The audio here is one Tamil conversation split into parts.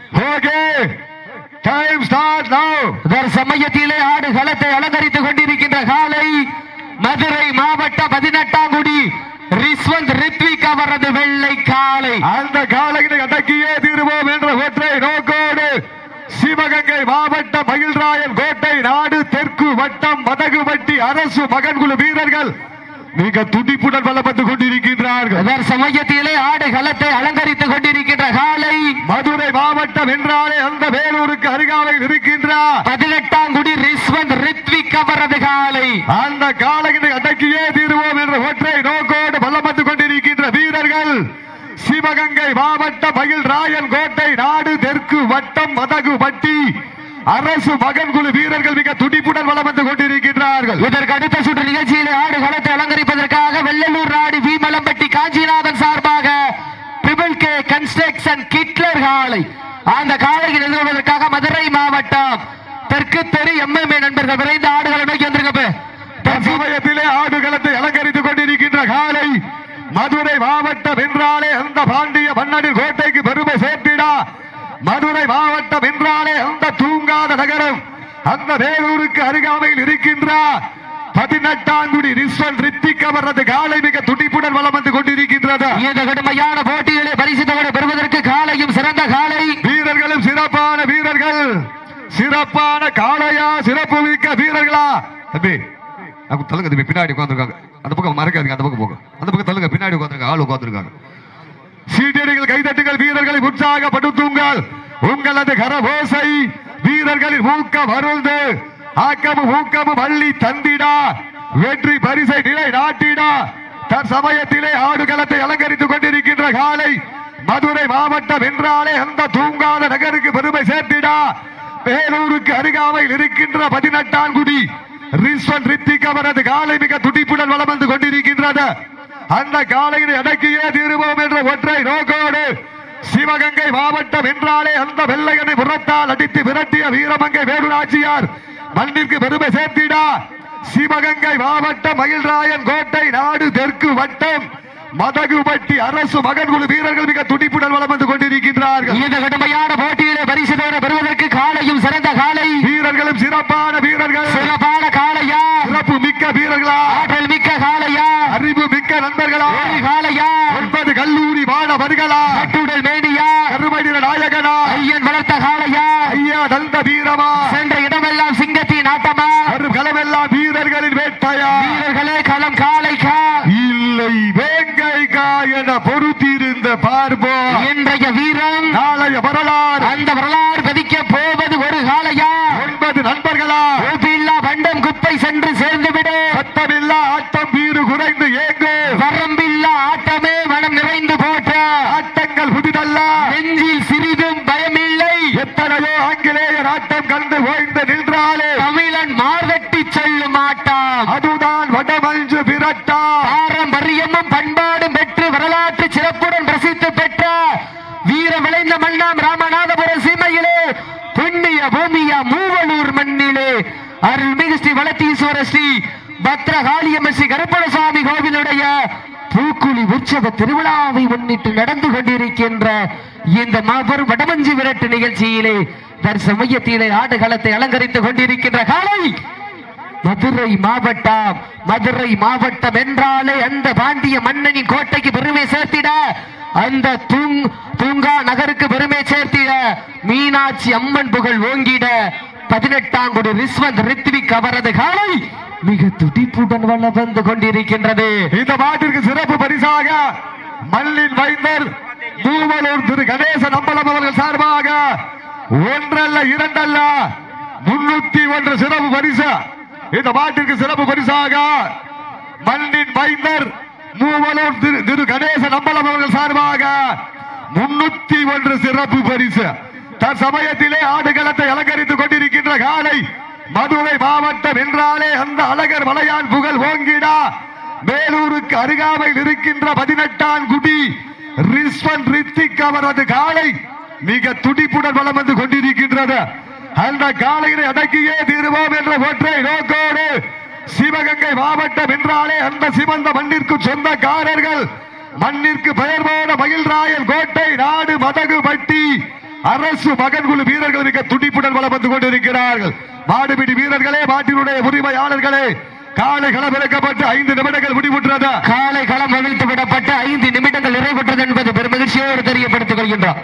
ஓகே டைம் ஸ்டார்ட் நவ. சமயத்திலே ஆடு களத்தை அலங்கரித்துக் கொண்டிருக்கின்ற காலை மதுரை மாவட்டம் 18ஆம் குடி ரிஸ்வந்த் ரித்விக் அவரது வெள்ளை காலை. அந்த காலையை அடக்கியே தீர்வோம் என்ற ஒற்றை நோக்கோடு சிவகங்கை மாவட்டம் மகிழ்ராயன் கோட்டை நாடு தெற்கு வட்டம் மதகுவட்டி அரசு மகன்குழு வீரர்கள் மிக துடிப்புடன் வலம் வந்து கொண்டிருக்கின்றார்கள். சமயத்திலே ஆடு களத்தை அலங்கரித்துக் கொண்டிருக்கின்ற காலை மதுரை மாவட்டம் என்றாலே அந்த வேலூருக்கு அருகாமையில் இருக்கின்றார் 18ஆம் குடி ரிஸ்வந்த் ரித்விக் அவரது காலை. அந்த காலையை அடக்கியே தீர்வோம் என்ற ஒற்றை நோக்கோடு வலம் வந்து கொண்டிருக்கின்ற வீரர்கள் சிவகங்கை மாவட்டம் மகிழ்ராயன் கோட்டை நாடு தெற்கு வட்டம் மதகுவட்டி அரசு மகன்குழு வீரர்கள் மிக துடிப்புடன் வலம் வந்து கொண்டிருக்கின்றார்கள். இதற்கு அடுத்த சுற்று நிகழ்ச்சியிலே ஆடு களத்தை அலங்கரிப்பதற்காக வெள்ளலூர் நாடு வீமலம்பட்டி காஞ்சிநாதன் சார்பாக ட்ரிபிள் கே கன்ஸ்ட்ரக்ஷன் கிட்லர் காலை. அந்த காலைக்கு நிறுவுவதற்காக மதுரை மாவட்டம் தெற்கு தெரு எம்எம்ஏ நண்பர்கள் விரைந்து ஆடுகளை நோக்கி வந்திருக்க. சமயத்திலே ஆடுகளத்தை அலங்கரித்துக் கொண்டிருக்கின்ற காலை மதுரை மாவட்டம் என்றாலே அந்த பாண்டிய மன்னனின் கோட்டைக்கு பெருமை சேர்த்திடா. மதுரை மாவட்டம் என்றாலே அந்த தூங்காத நகரம் அந்த வேலூருக்கு அருகாமையில் இருக்கின்ற 18ஆம் குடி ரிஸ்வந்த் ரித்விக் அவரது காலை மிக துடிப்புடன் வலம் வந்து கொண்டிருக்கின்றது. இந்த கடுமையான போட்டிகளை பரிசுத்தோடு பெறுவதற்கு காலையும் சிறந்த காலை வீரர்களும் சிறப்பான வீரர்கள். சிறப்பான காளையா சிறப்பு மிக்க வீரர்களா? தம்பி தள்ளுங்க தம்பி, பின்னாடி உட்காந்துருக்காங்க. அந்த பக்கம் மறக்காதீங்க, அந்த பக்கம் போங்க. அந்த பக்கம் தள்ளுங்க, பின்னாடி உட்காந்துருக்காங்க, ஆள் உட்காந்துருக்காங்க. சீட்டியடிகள் கைதட்டுங்கள், வீரர்களை உற்சாகப்படுத்துங்கள். உங்களது கரவோசை வீரர்களின் ஊக்கம் அருள்ந்து ஆக்கமும் ஊக்கமும் அள்ளி தந்திடா வெற்றி பரிசை நிலை நாட்டிடா. தற்சமயத்திலே ஆடுகளத்தை அலங்கரித்துக் கொண்டிருக்கின்ற காலை மதுரை மாவட்டம் என்றாலே அந்த தூங்காத நகருக்கு பெருமை சேர்த்திடா. வேலூருக்கு அருகாமையில் இருக்கின்ற 18ஆம் குடி ரிஸ்வந்த் ரித்விக் அவரது காலை மிக துடிப்புடன் வலம் வந்து கொண்டிருக்கின்றது. அந்த காலையை அடக்கியே தீர்வோம் என்ற ஒற்றை நோக்கோடு சிவகங்கை மாவட்டம் என்றாலே அந்த வெள்ளையனை புறத்தால் அடித்து விரட்டிய வீரமங்கை வேலுநாச்சியார் மண்ணிற்கு பெருமை சேர்த்திடா. சிவகங்கை மாவட்டம் மகிழ்ராயன் கோட்டை நாடு தெற்கு வட்டம் மதகுவட்டி அரசு மகன்குழு வீரர்கள் மிக துடிப்புடன் வலம் வந்து கொண்டிருக்கின்றார்கள். இந்த கடுமையான போட்டியிலே பரிசுத்தோடு பெறுவதற்கு காலையும் சிறந்த காலை வீரர்களும் சிறப்பான வீரர்கள். சிறப்பான காளையா சிறப்பு மிக்க வீரர்களா? ஆற்றல் மிக்க காளையா? அறிவு மிக்க நண்பர்களா? காளையா? 9 கல்லூரி மாணவர்களா? கட்டுடல் மேடியா? கருமடிர நாயகனா? ஐயன் வளர்த்த காளையா? ஐயா தந்த வீரமா? சென்ற இடமெல்லாம் சிங்கத்தின் ஆட்டமா? களமெல்லாம் வீரர்களின் வேட்டையா? வீரர்களே களம் காளைக்கா இல்லை வேங்கைக்கா என பொறுத்திருந்த பார்ப்போம். இன்றைய வீரம் நாளைய வரலாறு. அந்த வரலாறு பதிக்க போவது ஒரு காளையா? 9 நண்பர்களா? ஊப்பில்லா பண்டம் குப்பை சென்று சேர்ந்துவிடு. சத்தமில்லா ஆட்டம் வீறு குறைந்து ஏங்கு. வரம்பில்லா ஆட்டமே மனம் நிறைந்து போட்ட ஆட்டங்கள் புதிதல்ல, நெஞ்சில் சிறிதும் பயமில்லை. எத்தனையோ ஆங்கிலேயர் ஆட்டம் கண்டு ஓய்ந்து நின்றாலே தமிழன் மார்தட்டி செல்லும் ஆட்டம் அதுதான் வடமஞ்சு விரட்டா. பாரம்பரியமும் பண்பாடும் பெற்று வரலாற்று சிறப்புடன் பிரசித்தி பெற்ற வீர விளைந்த மண்ணாம் ராமநாதபுரம் சீமையிலே புண்ணிய பூமியா மூவலூர் மண்ணிலே அருள்மிகு ஸ்ரீ வளத்தீஸ்வர ஸ்ரீ பத்ரகாளியம்மன் ஸ்ரீ கருப்பணசாமி கோவிலுடைய பூக்குழி உற்சவ திருவிழாவை முன்னிட்டு நடந்து கொண்டிருக்கின்ற இந்த மாபெரும் வடமஞ்சு விரட்டு நிகழ்ச்சியிலே தற்சமயத்திலே ஆடுகளத்தை அலங்கரித்துக் கொண்டிருக்கின்ற காலை மதுரை மாவட்டம் என்றாலே அந்த பாண்டிய மன்னனின் கோட்டைக்கு பெருமை சேர்த்திட, அந்த தூங்கா நகருக்கு பெருமை சேர்த்திட, மீனாட்சி அம்மன் புகழ் ஓங்கிட 18ஆம் குடி ரிஸ்வந்த் ரித்விக் அவரது காலை மிக துடிப்புடன் வளம் வந்து கொண்டிருக்கின்றது. இந்த மாட்டிற்கு சிறப்பு பரிசாக மல்லின் வைந்தர் மூவலூர் திரு கணேசன் அம்பலம் அவர்கள் சார்பாக 1 அல்ல 2 அல்ல 301 சிறப்பு பரிசு. இந்த மாட்டிற்கு சிறப்பு பரிசாக மல்லின் வைந்தர் மூவலூர் திரு கணேசன் அம்பலம் அவர்கள் சார்பாக 301 சிறப்பு பரிசு. தற்சமயத்திலே ஆடுகளத்தை அலங்கரித்துக் கொண்டிருக்கின்ற காலை மதுரை மாவட்டம் என்றாலே அந்த அழகர் மலையான் புகழ் ஓங்கிடா. வேலூருக்கு அருகாமையில் இருக்கின்ற 18ஆம் குடி ரிஸ்வந்த் ரித்விக் அவரது காலை மிக துடிப்புடன் வலம் வந்து கொண்டிருக்கின்றது. அந்த காலையை அடக்கியே தீர்வோம் என்ற ஒற்றை நோக்கோடு சிவகங்கை மாவட்டம் என்றாலே அந்த சிவந்த மண்ணிற்கு சொந்தக்காரர்கள் மண்ணிற்கு பெயர் போன மகிழ்ராயன் கோட்டை நாடு மதகுபட்டி அரசு மகன்குழு வீரர்கள் மிக துடிப்புடன் வளம் வந்து கொண்டிருக்கிறார்கள். மாடுபிடி வீரர்களே, மாட்டினுடைய உரிமையாளர்களே, காலை களம் இறக்கப்பட்டு 5 நிமிடங்கள் முடிவுற்றது. காலை களம் அவிழ்த்து விடப்பட்டு 5 நிமிடங்கள் நிறைவுற்றது என்பது பெரும் மகிழ்ச்சியோடு தெரியப்படுத்திக் கொள்கின்றோம்.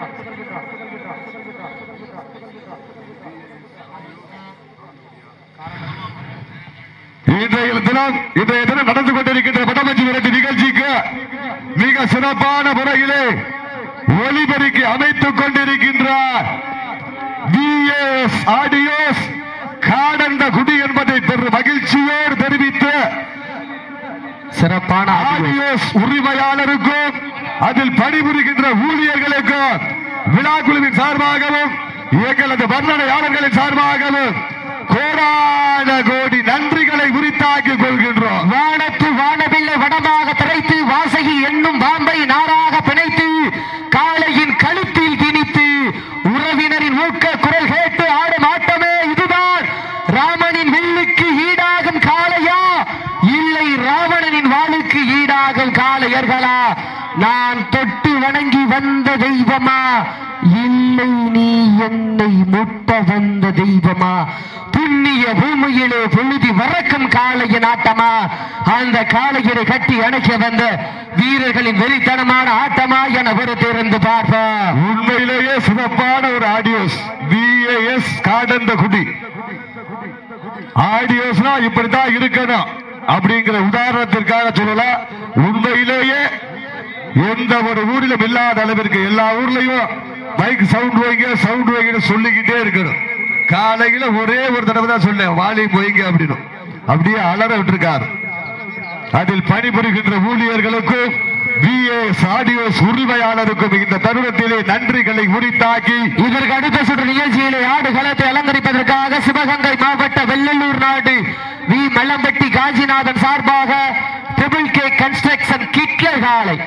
இன்றைய தினம் நடந்து கொண்டிருக்கின்ற வடமஞ்சி விரட்டு நிகழ்ச்சிக்கு மிக சிறப்பான முறையிலே ஒளிபெருக்கி அமைத்துக் கொண்டிருக்கின்றார் VS ஆடியோஸ் காடந்த குடி என்பதை பெரும் மகிழ்ச்சியோடு தெரிவித்து சிறப்பான ஆடியோஸ் உரிமையாளருக்கும் அதில் பணிபுரிகின்ற ஊழியர்களுக்கும் விழா குழுவின் சார்பாகவும் எங்களது வர்ணனையாளர்களின் சார்பாகவும் கோடான கோடி நன்றிகளை உரித்தாக்கிக் கொள்கின்றோம். வானத்து வானவில்லை வடமாக திரைத்து வாசகி என்னும் பாம்பை நாராக பிணைத்து காளையின் கழுத்தில் திணித்து உறவினரின் ஊக்க குரல் கேட்டு ஆடும் ஆட்டமே இதுதான். ராமனின் வில்லுக்கு ஈடாகும் காளையா, இல்லை ராவணனின் வாளுக்கு ஈடாகும் காளையர்களா? நான் தொட்டு வணங்கி வந்த தெய்வமா, இல்லை நீ என்னை முட்ட வந்த தெய்வமா? புண்ணிய பூமியிலே பொழுதி வரக்கும் காளையின் ஆட்டமா, அந்த காளையரை கட்டி அணைக்க வந்த வீரர்களின் வெறித்தனமான ஆட்டமா என பொறுத்திருந்து பார்ப்போம். உண்மையிலேயே சிறப்பான ஒரு ஆடியோஸ். VAS காடந்த குடி ஆடியோஸ்னா இப்படித்தான் இருக்கணும் அப்படிங்கிற உதாரணத்திற்காக சொல்லலாம். உண்மையிலேயே எந்த ஒரு ஊரிலும் இல்லாத அளவிற்கு எல்லா ஊர்லயும் மைக் சவுண்ட் வைங்க சொல்லிக்கிட்டே இருக்கணும். காலையில ஒரே ஒரு தடவை தான் சொன்னேன், வாலியம் வைங்க அப்படின்னு, அப்படியே அலற விட்டுருக்காரு. அதில் பணிபுரிகின்ற ஊழியர்களுக்கும் VAS ஆடியோஸ் உரிமையாளருக்கும் இந்த தருணத்திலே நன்றிகளை உரித்தாக்கி இதற்கு அடுத்த சுற்று நிகழ்ச்சியிலே ஆடு களத்தை அலங்கரிப்பதற்காக சிவகங்கை மாவட்ட வெள்ளலூர் நாடு வி மல்லம்பட்டி காஞ்சிநாதன் சார்பாக TK கன்ஸ்ட்ரக்ஷன் கிட்லர் காளை,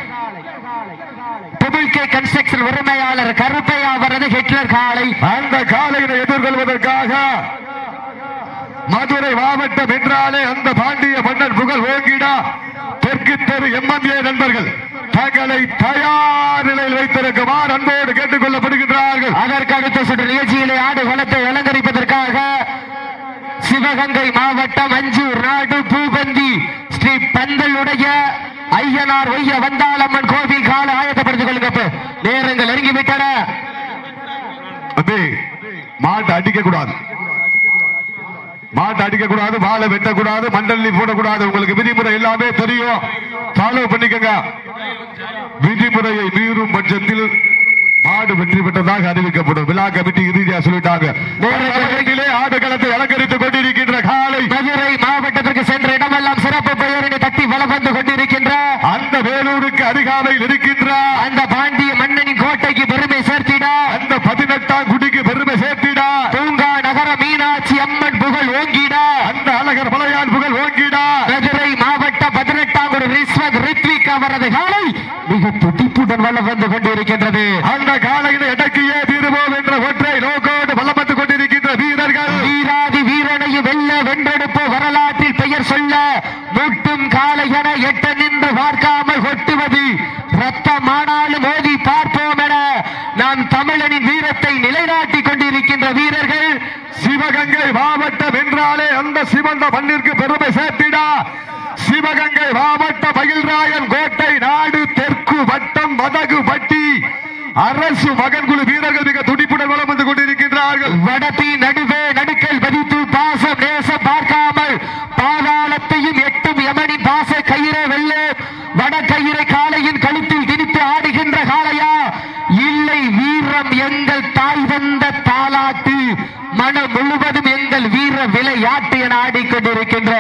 TK கன்ஸ்ட்ரக்ஷன் உரிமையாளர் கருப்பையா அவரது ஹிட்லர் காளை, அந்த காளையை எதிர்கொள்வதற்காக மதுரை மாவட்டம் என்றாலே அந்த பாண்டிய மன்னர் புகழ் ஓங்கிடா தெற்கு தெரு MMA நண்பர்கள் தங்களை தயார் நிலையில் வைத்திருக்குமாறு அன்போடு கேட்டுக் கொள்ளப்படுகின்றார்கள். அதற்கு அடுத்த சுற்று நிகழ்ச்சியிலே ஆடு களத்தை அலங்கரிப்பதற்காக சிவகங்கை மாவட்டம் அஞ்சூர் நாடு பூபந்தி ஸ்ரீ பந்தலுடைய ஐயனார் ஒய்ய வந்தாளம்மன் கோவில் கால ஆயத்தப்படுத்திக் கொள்ளுங்க. நேரங்கள் நெருங்கிவிட்டன. மாட்டை அடிக்க கூடாது, மாட்டை அடிக்க கூடாது, வாழை வெட்டக்கூடாது, மண்டலி போடக்கூடாது. உங்களுக்கு விதிமுறை எல்லாமே தெரியும், ஃபாலோ பண்ணிக்கங்க. விதிமுறையை மீறும் பட்சத்தில் மாடு வெற்றி பெற்றதாக அறிவிக்கப்படும். விழா கமிட்டி இறுதியாக சொல்லிட்டாங்க. ஆடுகளத்தை அலங்கரித்துக் கொண்டிருக்கின்ற காலை மதுரை மாவட்டத்திற்கு சென்ற இடமெல்லாம் சிறப்பு பெயரினை தட்டி வலம் வந்து கொண்டிருக்கின்ற அந்த வேலூருக்கு அருகாமையில் இருக்கின்ற அந்த பாண்டிய மன்னனின் கோட்டைக்கு பெருமை சேர்த்திட, அந்த 18ஆம் குடிக்கு பெருமை சேர்த்திட, தூங்கா நகர மீனாட்சி அம்மன் புகழ் ஓங்கிட, அந்த அழகர் மலையான் புகழ் ஓங்கிட, மதுரை மாவட்ட 18ஆம் குடி ரிஸ்வத் ரித்விக் அவரது காலை மிக துடிப்புடன் வலம் வந்து கொண்டிருக்கின்றது. அந்த காலையில எடக்கியே தீருவோம் என்ற ஒற்றை நோக்கோடு வலம் வந்து கொண்டிருக்கின்ற வீரர்கள் வீராதி வீரனையும் வெல்ல வென்றெடுப்பு வரலாற்றில் பெயர் சொல்ல முட்டும் காலை என எட்ட நின்று பார்க்காமல் கொட்டுவது ரத்தமானாலும் மோதி பார்ப்போம் என நாம் தமிழனின் வீரத்தை நிலைநாட்டிக் கொண்டிருக்கின்ற வீரர்கள் சிவகங்கை மாவட்டம் என்றாலே அந்த சிவந்த மண்ணிற்கு பெருமை சேர்த்திட சிவகங்கை மாவட்ட மயில்ராயன் கோட்டை நாடு தெற்கு வட்டம் மதகு பட்டி அரசு மகன்குழு வீரர்கள் மிக துடிப்புடன் வலம் வந்து கொண்டிருக்கின்றார்கள். வடத்தி நடுவே நடுக்கல் பதித்து பாசம் நேசம் பார்க்காமல் பாதாளத்தையும் எட்டும் யமனின் பாச கயிறை வெல்ல வட கயிறை காளையின் கழுத்தில் திணித்து ஆடுகின்ற காளையா, இல்லை வீரம் எங்கள் தாய் வந்த தாலாட்டு மனம் முழுவதும் எங்கள் வீர விளையாட்டு என ஆடிக்கொண்டிருக்கின்ற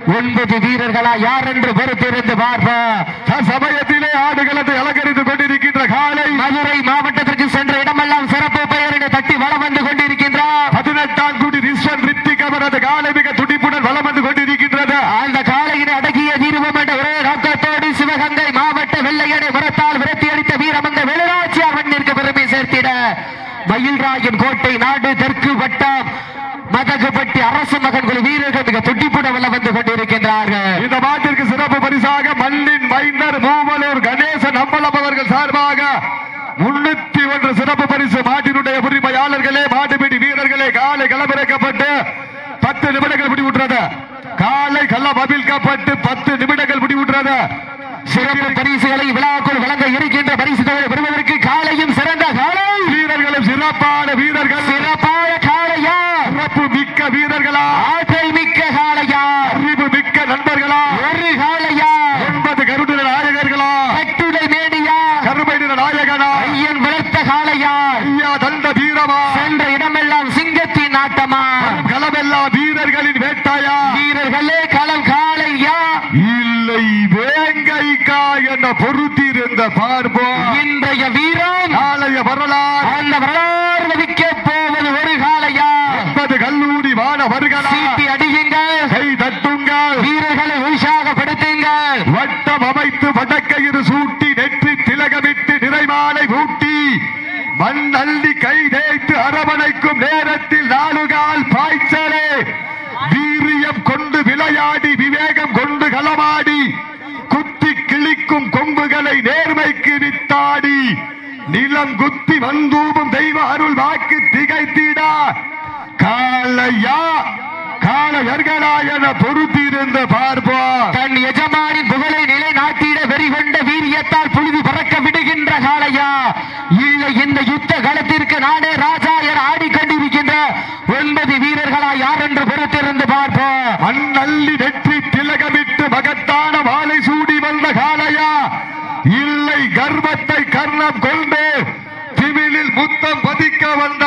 9 வீரர்களா யார் என்று பொறுத்திருந்து பார்ப்போம். சமயத்திலே ஆடுகளத்தை அலங்கரித்துக் கொண்டிருக்கின்ற காலை மதுரை மாவட்டத்திற்கு சென்ற இடமெல்லாம் சிறப்பு பெயரினை தட்டி வலம் வந்து கொண்டிருக்கின்றார். 18ஆம் குடி ரிஸ்வத் ரித்விக் அவரது காலை மிக துடிப்புடன் வலம் வந்து கொண்டிருக்கின்றது. அந்த காலையினை அடக்கிய தீர்வம் என்ற ஒரே நோக்கத்தோடு சிவகங்கை மாவட்ட வெள்ளையனை முரத்தால் விரட்டி அடித்த வீரமங்க வெளிநாச்சியார் மண்ணிற்கு பெருமை சேர்த்திட மயில்ராயன் கோட்டை நாடு தெற்கு வட்டம் மதகுபட்டி அரசு மகன்குழு வீரர்கள் மிக துடிப்புடன் வலம் வந்து கொண்டிருக்கின்றார்கள். இந்த மாட்டிற்கு சிறப்பு பரிசாக மண்ணின் மைந்தர் மூவலூர் கணேசன் அம்பலம் அவர்கள் சார்பாக 301 1 சிறப்பு பரிசு மாட்டினுடைய உரிமையாளர்களே, மாட்டுப்பிடி வீரர்களே, காலை களமிறக்கப்பட்டு 10 நிமிடங்கள் முடிவுற்றது. காலை களம் அவிழ்க்கப்பட்டு 10 நிமிடங்கள் முடிவுற்றது. சிறப்பு பரிசுகளை விழாக்குள் வழங்க இருக்கின்ற பரிசு தொகையை பெறுவதற்கு காலையும் சிறந்த காலை வீரர்களும் சிறப்பான வீரர்கள், சிறப்பான காளையா, சிறப்பு மிக்க வீரர்களா, ஆற்றல் மிக்க காளையா, அறிவு மிக்க நண்பர்களா, ஒரு காளையா, 9 கருநிற நாயகர்களா, கட்டுடை மேடியா, கருமை நிற நாயகனா, ஐயன் வளர்த்த காளையா, ஐயா தந்த வீரமா, சென்ற இடமெல்லாம் சிங்கத்தின் ஆட்டமா, களமெல்லாம் வீரர்களின் வேட்டாயா, வீரர்களே களம் காளையா, இல்லை வேங்கைக்கா என்ற பொருத்திருந்த பார்ப்போம். இன்றைய வீரம் காளைய வரலாறு, அந்த வரலாறு வதிக்க போவது ஒரு காளையா. 9 கல்லூரி மாணவர்களா, சீட்டி அடியுங்கள், கை தட்டுங்கள், வீரர்களை உற்சாகப்படுத்துங்கள், வட்டம் அமைத்து வடக்கயிறு சூட்டி நெற்றி திலகமிட்டு நிறைமாலை ஊட்டி மண் அள்ளி கை தேய்த்து அரவணைக்கும் நேரத்தில் நாலுகால் பாய்ச்சலே வீரியம் கொண்டு விளையாடி விவேகம் கொண்டு களமாடி குத்தி கிழிக்கும் கொம்புகளை நேர்மைக்கு வித்தாடி நிலம் குத்தி வந்தூபம் தெய்வ அருள் வாக்கு திகைத்திடா காளையா காளையர்களா என பொறுத்திருந்த பார்ப்போம். தன் எஜமானின் புகழை நிலைநாட்டிட வெறிகொண்ட வீரியத்தால் புழுதி பறக்க விடுகின்ற காளையா, இல்லை இந்த யுத்த களத்திற்கு நானே ராஜா என ஆடிக்கொண்டிருக்கின்ற 9 வீரர்களா யார் என்று பொறுத்திருந்து பார்ப்போம். மண்ணள்ளி வெற்றி திலகமிட்டு மகத்தான வாளை சூடி வந்த காளையா, இல்லை கர்வத்தை கர்ணம் கொண்டு திமிழில் முத்தம் பதிக்க வந்த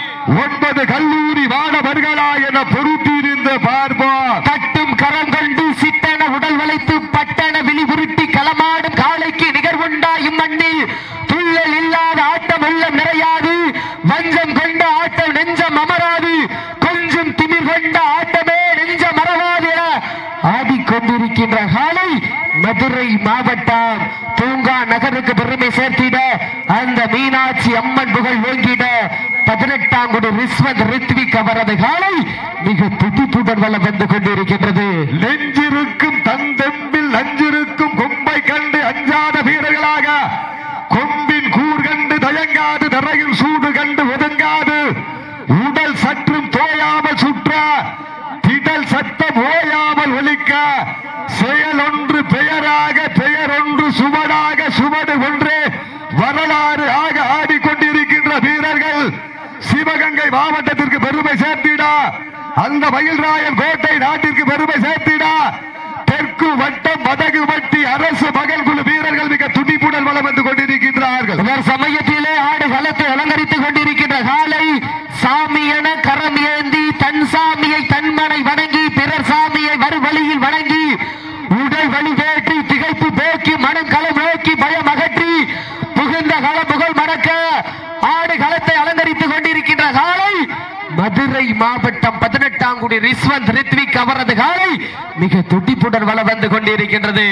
9 கல்லூரி மாணவர்களா என பொறுத்திருந்து பார்ப்போம். கட்டும் கரம் கொண்டு சிட்டன உடல் வளைத்து பட்டன விழி உருட்டி களமாடும் காளைக்கு நிகர் உண்டா இம்மண்ணில்? துள்ளல் இல்லாத ஆட்டம் உள்ளம் நிறையாது, வஞ்சம் கொண்ட ஆட்டம் நெஞ்சம் அமராது, கொஞ்சம் திமிர் கொண்ட ஆட்டமே நெஞ்சம் மறவாது என ஆடிக்கொண்டிருக்கின்ற காளை மதுரை மாவட்டம் தூங்கா நகருக்கு பெருமை சேர்த்திட அந்த மீனாட்சி அம்மன் புகழ் ஓங்கிட 18ஆம் குடி ரிஸ்வந்த் ரித்விக் அவரது காலை மிக துடிப்புடன் வளம் வந்து கொண்டிருக்கின்றது. நெஞ்சிருக்கும் தந்தெம்பில் நஞ்சிருக்கும் கொம்பை கண்டு அஞ்சாத வீரர்களாக, கொம்பின் கூர் கண்டு தயங்காது, தரையில் சூடு கண்டு ஒதுங்காது, உடல் சற்றும் தோயாமல் சுற்ற திடல் சத்தம் ஓயாமல் ஒலிக்க, செயல் ஒன்று பெயராக பெயர் ஒன்று சுவடாக சுவடு ஒன்று வரலாறு ஆக ஆடிக்கொண்டிருக்கின்ற வீரர்கள் சிவகங்கை மாவட்டத்திற்கு பெருமை சேர்த்திடா, அந்த மயில்ராயன் கோட்டை நாட்டிற்கு பெருமை சேர்த்திடா, தெற்கு வட்டம் மதகுபட்டி அரசு மகள் குழு வீரர்கள் மிக துடிப்புடன் வளம் வந்து கொண்டிருக்கின்றார்கள். சமயத்திலே ஆடு களத்தை அலங்கரித்துக் கொண்டிருக்கின்ற காலை சாமி என கரம் ஏந்தி தன் சாமியை தன்மனை வணங்கி பிறர் சாமியை மறுவழியில் வணங்கி உடல் வழி வேற்றி திகைப்பு போக்கி மனம் களம் நோக்கி பயம் அகற்றி புகுந்த கள புகழ் மணக்க ஆடு களத்தை அலங்கரித்துக் கொண்டிருக்கின்ற காலை மதுரை மாவட்டம் 18ஆம் குடி ரிஸ்வந்த் ரித்விக் அவரது காலை மிக துடிப்புடன் வளம் வந்து கொண்டிருக்கின்றது.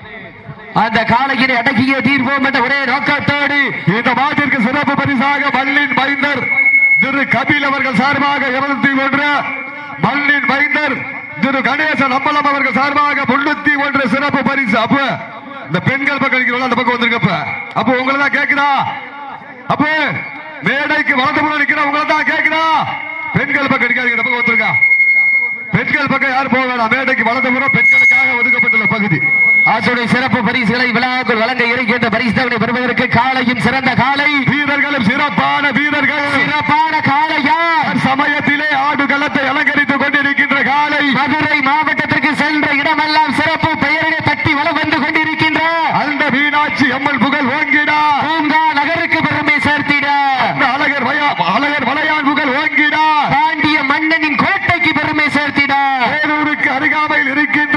அந்த காலையினை அடக்கிய தீர்வோம் என்ற ஒரே நோக்கத்தோடு இந்த மாட்டிற்கு சிறப்பு பரிசாக மண்ணின் மைந்தர் திரு கபில் அவர்கள் சார்பாக 201, மண்ணின் மைந்தர் திரு கணேசன் அம்பலம் அவர்கள் சார்பாக 301 சிறப்பு பரிசு. அப்ப இந்த பெண்கள் பக்கம் இருக்கிறவங்க அந்த பக்கம் வந்திருக்கப்ப அப்ப உங்களை தான் கேட்கிறா, அப்ப மேடைக்கு வலதுபுறம் நிக்கிற உங்களை தான் கேட்கிறா, பெண்கள் பக்கம் நிக்காதீங்க, இந்த பக்கம் வந்திருக்கா. பெண்கள் பக்கம் யார் போக வேண்டாம், மேடைக்கு வலதுபுறம் பெண்களுக்காக ஒதுக்கப்பட்டுள்ள பகுதி. ஆற்றுடைய சிறப்பு பரிசுகளை விழாக்குள் வழங்க இருக்கின்ற பரிசுகளை பெறுவதற்கு காலையும் சிறந்த காலை வீரர்களும் சிறப்பான வீரர்கள், சிறப்பான காளையா, சமயத்திலே ஆடு களத்தை அலங்கரித்துக் கொண்டிருக்கின்ற காலை மதுரை மாவட்டத்திற்கு சென்ற இடமெல்லாம் சிறப்பு பெயரினை தட்டி வளம் வந்து கொண்டிருக்கின்ற அந்த மீனாட்சி அம்மன் புகழ் ஓங்கிடா, பூங்கா நகருக்கு பெருமை சேர்த்திட அந்த அழகர் வளையான் புகழ் ஓங்கிடா, பாண்டிய மன்னனின் கோட்டைக்கு பெருமை சேர்த்திட வேலூருக்கு அருகாமையில் இருக்கின்ற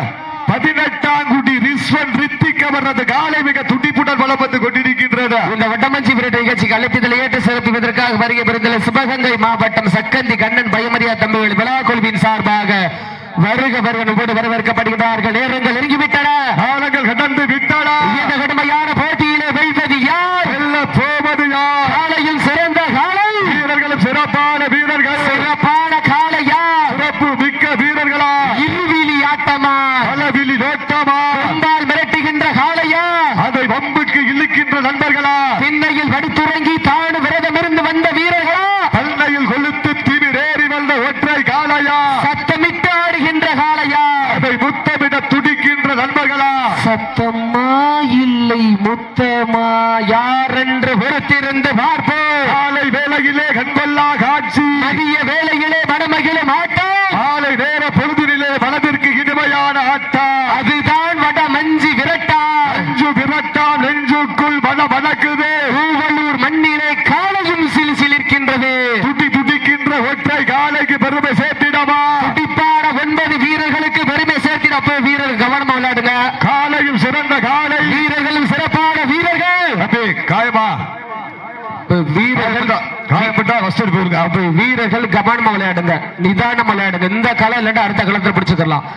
18ஆம் குடி ரிஸ்வந்த் ரித்விக் அவரது காலை மிக துடிப்புடன் வளம் வந்து கொண்டிருக்கின்றது. இந்த வட்டமஞ்சி விரட்டு நிகழ்ச்சிக்கு அழைப்பிதழ் ஏற்று சிறப்பிப்பதற்காக வருகை பெறுதல் சிவகங்கை மாவட்டம் சக்கந்தி கண்ணன் பயமரியா தம்பிகள் விழா குழுவின் சார்பாக வருக வருவனோடு வரவேற்கப்படுகிறார்கள். நேரங்கள் நெருங்கிவிட்டன, காலங்கள் கடந்து விட்டன. இந்த கடுமையான போட்டியிலே வெல்வது யார், வெல்ல போவது யார்? காலையில் சிறந்த காலை வீரர்களும் சிறப்பான வீரர்கள், சிறப்பான காளையா, சிறப்பு மிக்க வீரர்களா, இருவிழி ஆட்டமா, பலவிழி நோட்டமா, கொண்டால் மிரட்டுகின்ற காளையா, அதை வம்புக்கு இழுக்கின்ற நண்பர்களா, திண்ணையில் வடித்துறங்கி நிச்சயமா யார் என்று பொறுத்திருந்து பார்ப்போம். காலை வேளையிலே கண்கொள்ளா காட்சி, மதிய வேளையிலே மனமகிழும் ஆட்டம், காலை நேர பொழுதிலே மனதிற்கு இனிமையான ஆட்டம். அதுதான் வட மஞ்சி விரட்டா. அஞ்சு விரட்டா நெஞ்சுக்குள் வணக்குது. பூவலூர் மண்ணிலே காலையும் சிலிர்க்கின்றது. துடி துடிக்கின்ற ஒற்றை காலைக்கு பெருமை சேர்த்திடவா? துடிப்பான 9 வீரர்களுக்கு பெருமை சேர்த்திட. வீரர்கள் கவனமா விளையாடுங்க. காலையும் சிறந்த காலை, வீரர்களும் சிறப்பான வீரர்கள். காயமா வீரர்கள் காயப்பட்டா வசதி போயிருங்க. அப்ப வீரர்கள் கவனமா விளையாடுங்க, நிதானம் விளையாடுங்க. இந்த களம் இல்லைன்னா அடுத்த களத்தில் பிடிச்சுக்கலாம்.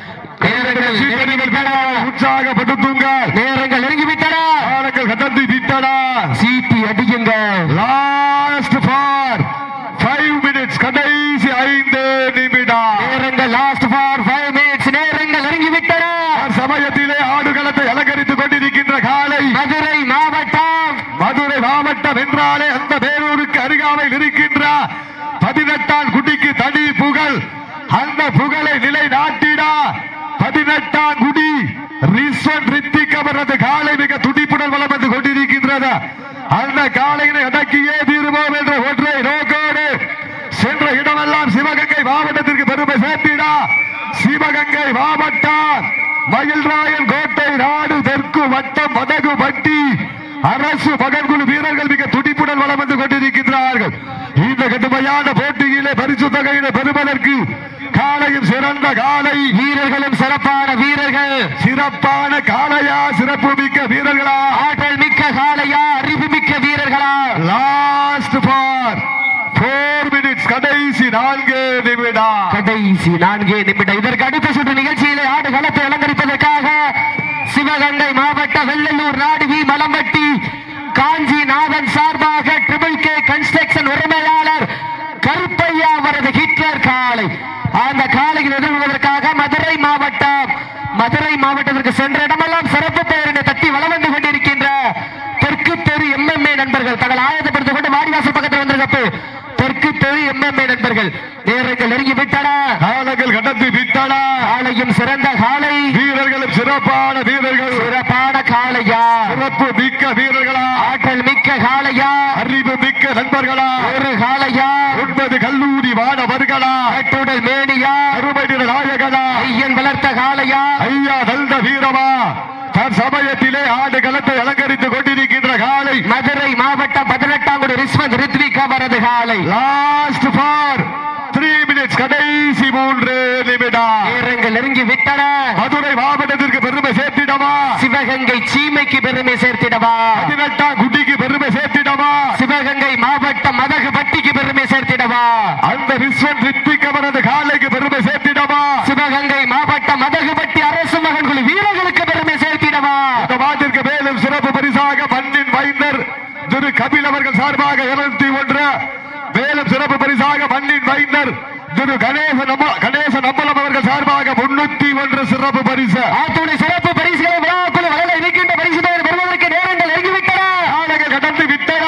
உற்சாகப்படுத்துங்க. நேரங்கள் நெருங்கிவிட்டன. காலங்கள் கடந்து விட்டன. சீட்டி அடியுங்க. லாஸ்ட் ஃபார் 5 மினிட்ஸ், கடைசி 5 நிமிடம். நேரங்கள் லாஸ்ட் ஃபார் 5 மினிட்ஸ். நேரங்கள் நெருங்கிவிட்டன. சமயத்திலே ஆடுகளத்தை அலங்கரித்துக் கொண்டிருக்கின்ற காலை மதுரை மாவட்டம். மதுரை மாவட்டம் என்றாலே அந்த வேலூருக்கு அருகாமையில் இருக்கின்ற 18ஆம் குடிக்கு தனி புகழ். அந்த புகழை நிலைநாட்டிட 18ஆம் குடி ரிஸ்வன் ரித்திக் அவரது காலை மிக துடிப்புடன் வலம் வந்து கொண்டிருக்கின்றது. அந்த காலையினை அடக்கியே தீருவோம் என்ற ஒற்றை நோக்கோடு சென்ற இடமெல்லாம் சிவகங்கை மாவட்டத்திற்கு பெருமை சேர்த்திட சிவகங்கை மாவட்டம் மயில்ராயன் கோட்டை நாடு தெற்கு வட்டம் மதகு பட்டி அரசு மகன்குழு வீரர்கள் மிக துடிப்புடன் வலம் வந்து கொண்டிருக்கின்றார்கள். இந்த கடுமையான போட்டியிலே பரிசு தொகையினை பெறுவதற்கு காலையும் சிறந்த காலை, வீரர்களும் சிறப்பான வீரர்கள். சிறப்பான காளையா, சிறப்பு மிக்க வீரர்களா, ஆற்றல் மிக்க காளையா, அறிவு மிக்க வீரர்களா? லாஸ்ட் ஃபார் 4 மினிட்ஸ், கடைசி 4 நிமிடம். கடைசி 4 நிமிடம். இதற்கு அடுத்த சுற்று நிகழ்ச்சியிலே ஆடு களத்தை அலங்கரிப்பதற்காக சிவகங்கை மாவட்ட வெள்ளலூர் நாடு வி மலம்பட்டி காஞ்சிநாதன் சார்பாக ட்ரிபிள் கே கன்ஸ்ட்ரக்ஷன் உரிமையாளர் கருப்பையா அவரது ஹிட்லர் காலை. அந்த காலையில் எதிர்கொள்வதற்காக மதுரை மாவட்டத்திற்கு சென்ற இடமெல்லாம் சிறப்பு பெயரினை தட்டி வலம் வந்து கொண்டிருக்கின்ற தெற்கு தெரு MMA நண்பர்கள் தங்கள் ஆயத்தப்படுத்திக் கொண்டு வாடிவாசல் பக்கத்தில் வந்திருக்க தெற்கு தெரு MMA நண்பர்கள். நேரங்கள் நெருங்கி விட்டன. காலங்கள் கடந்து விட்டன. காலையும் சிறந்த காலை, வீரர்களும் சிறப்பான வீரர்கள். சிறப்பான காளையா, சிறப்பு மிக்க வீரர்களா, ஆற்றல் மிக்க காளையா, அறிவு மிக்க நண்பர்களா, ஒரு காளையா, 9 கல்லூரி மாணவர்களா, கட்டுடல் மேனியா, அருமையின நாயகனா, ஐயன் வளர்த்த காளையா, ஐயா நல்ல வீரமா, தன் சமயத்திலே ஆடு களத்தை அலங்கரித்துக் கொண்டிருக்கின்ற காலை மதுரை மாவட்டம் 18ஆம் குடி ரிஸ்வன் ரித்விக் அவரது காலை. லாஸ்ட் ஃபார் 3 மினிட்ஸ், கடைசி 3 நிமிடம். நேரங்கள் நெருங்கி விட்டன. மதுரை மாவட்டத்திற்கு பெருமை சேர்த்திடவா? சிவகங்கை சீமைக்கு பெருமை சேர்த்திடவா? 18ஆம் குடிக்கு பெருமை சேர்த்திடவா? சிவகங்கை மாவட்டம் மதகு பட்டிக்கு பெருமை சேர்த்திடவா? அந்த ரிஸ்வன் ரித்திக் அவரது காலைக்கு பெருமை சேர்த்திடவா? சிவகங்கை மாவட்டம் மதகு பட்டி அரசு மகன்குழு வீரர்களுக்கு பெருமை சேர்த்திடவா? இந்த மாட்டிற்கு மேலும் சிறப்பு பரிசாக மண்ணின் மைந்தர் திரு கபில் அவர்கள் சார்பாக 201, மேலும் சிறப்பு பரிசாக மண்ணின் மைந்தர் திரு கணேசன் அம்பலம் அவர்கள் சார்பாக 301 சிறப்பு பரிசு. ஆத்துணை சிறப்பு பரிசுகளை விழாக்குழு வளர இருக்கின்ற பரிசு பெறுவதற்கு நேரங்கள் நெருங்கிவிட்டன. காலங்கள் கடந்து விட்டன.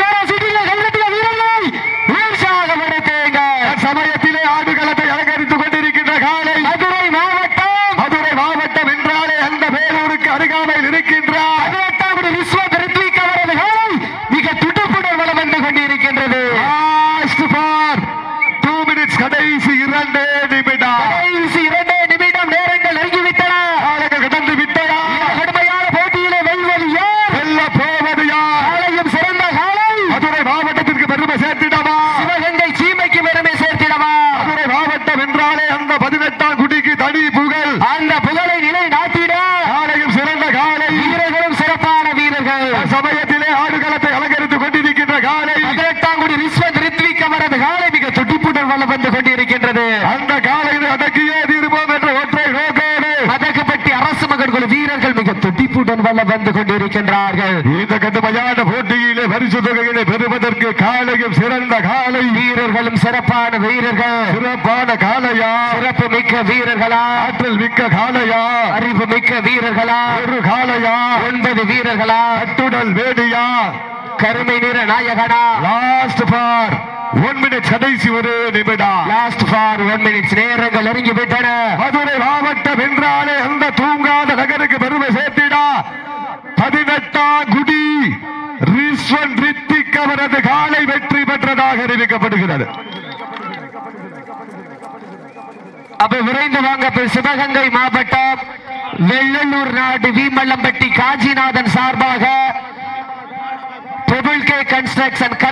சமயத்திலே ஆடுகளத்தை அலங்கரித்துக் கொண்டிருக்கின்ற காலை மதுரை மாவட்டம் என்றாலே அந்த வேலூருக்கு அருகாமையில் இருக்கின்ற 18ஆம் குடி ரிஸ்வன் ரித்விக் அவரது காலை மிக துடுப்புடன் வலம் வந்து கொண்டிருக்கின்றது. லாஸ்ட் ஃபார் 2 மினிட்ஸ், கடைசி 2 நிமிடம். கடைசி 2 நிமிடம். நேரங்கள் நெருங்கிவிட்டன. காலங்கள் கடந்து விட்டன. கடுமையான போட்டியிலே வெல்வது யார்? வெல்ல போவது யார்? காலையும் சிறந்த காலை. மதுரை மாவட்டத்திற்கு பெருமை சேர்த்திடவா? சிவகங்கை சீமைக்கு பெருமை சேர்த்திடவா? மதுரை மாவட்டம் என்றாலே அந்த 18ஆம் குடிக்கு தனி புகழ். அந்த புகழை நிலை நாட்டிட காலையும் சிறந்த காலை, வீரர்களும் சிறப்பான வீரர்கள். சமயத்திலே ஆடுகளத்தை அலங்கரித்துக் கொண்டிருக்கின்ற காலை 18ஆம் குடி ரிஸ்வன் ரித்விக் அவரது காலை மிக துடிப்புடன் வலம் வந்து கொண்டிருக்கின்றது. அந்த காலையை அடக்கியே தீர்வோம் என்ற ஒற்றை நோக்கோடு மதகுபட்டி அரசு மகன்குழு வீரர்கள் மிக துடிப்புடன் வலம் வந்து கொண்டிருக்கின்றார்கள். இந்த கடுமையான போட்டியிலே பரிசு தொகையினை பெறுவதற்கு காலையும் சிறந்த காலை, வீரர்களும் சிறப்பான வீரர்கள். சிறப்பான காளையா, சிறப்பு மிக்க வீரர்களா, ஆற்றல் மிக்க காளையா, அறிவு மிக்க வீரர்களா, ஒரு காளையா, 9 வீரர்களா, கட்டுடல் வேடியா, கருமை நிற நாயகனா? லாஸ்ட் ஃபார் 1 மினிட், கடைசி 1 நிமிடம். Last for 1 minutes. நேரங்கள் நெருங்கி விட்டன. மதுரை மாவட்டம் என்றாலே அந்த தூங்காத நகருக்கு பெருமை சேர்த்திடா 18ஆம் குடி அவரது காலை வெற்றி பெற்றதாக அறிவிக்கப்படுகிறது. அப்ப விரைந்து வாங்க. சிவகங்கை மாவட்டம் வெள்ளலூர் நாடு வீமல்லம்பட்டி காஞ்சிநாதன் சார்பாக ட்ரிபிள் கே கன்ஸ்ட்ரக்ஷன்